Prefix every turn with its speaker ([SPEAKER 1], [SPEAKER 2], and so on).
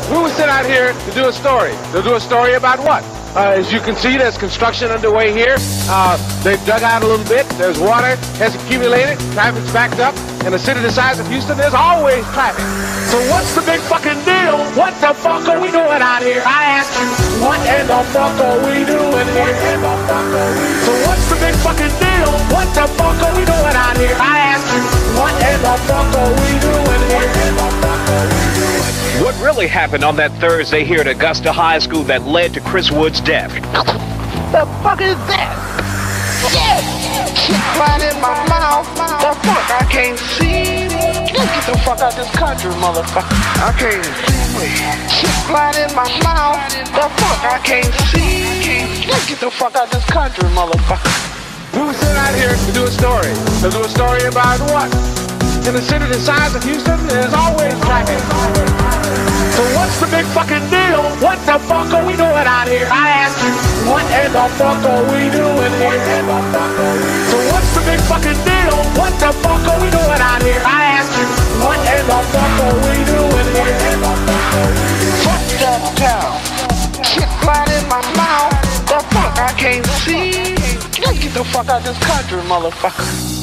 [SPEAKER 1] We were sent out here to do a story. To do a story about what? As you can see, there's construction underway here. They've dug out a little bit. There's water has accumulated. Traffic's backed up. In a city the size of Houston, there's always traffic. So what's the big fucking deal? What the fuck are we doing out here? I ask you, what in the fuck are we doing here? So what's the big fucking deal? What the fuck are we doing out here? I ask you, what in the fuck are we doing here?
[SPEAKER 2] What really happened on that Thursday here at Augusta High School that led to Chris Wood's death?
[SPEAKER 3] The fuck is that? Shit right in my mouth. The fuck I can't see. Get the fuck out this country, motherfucker. I can't see. Shit right in my mouth. The fuck I can't see. Get the fuck out this country, motherfucker.
[SPEAKER 1] We were sent out here to do a story. To do a story about what? In a city the size of Houston, there's always traffic. So what's the big fucking deal? What the fuck are we doing out here? I ask you, what in the fuck are we doing here? So what's the big fucking deal? What the fuck are we doing out here? I ask you, what in the fuck are we doing here?
[SPEAKER 3] Fuck that town. Shit right in my mouth. The fuck I can't see. Get the fuck out this country, motherfucker.